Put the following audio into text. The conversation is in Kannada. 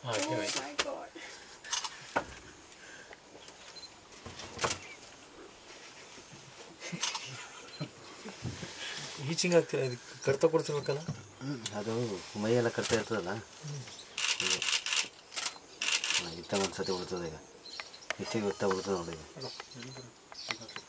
Oh my god. ಈಚಿಂಗ್ ಆಗ್ತದೆ, ಇದಕ್ಕೆ ಕಡ್ತ ಕೊಡ್ತಿರ್ಬೇಕಲ್ಲ. ಅದು ಮೈಯೆಲ್ಲ ಕಟ್ತಾ ಇರ್ತದಲ್ಲ, ಇತ್ತ ಒಂದು ಸತಿ ಉಳ್ತದೆ. ಈಗ ಇತ್ತಿಗೆ ಇತ್ತ ಉಳ್ತದೆ ನೋಡಿ.